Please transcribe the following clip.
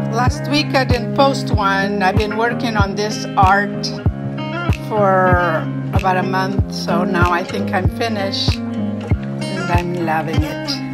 Last week I didn't post one. I've been working on this art for about a month, so now I think I'm finished and I'm loving it.